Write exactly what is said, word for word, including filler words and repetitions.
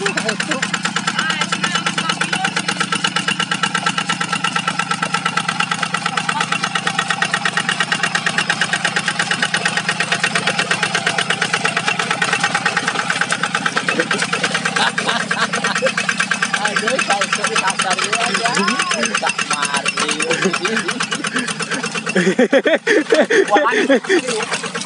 Aduh, kalau itu kasar aja, tak mari. Wah,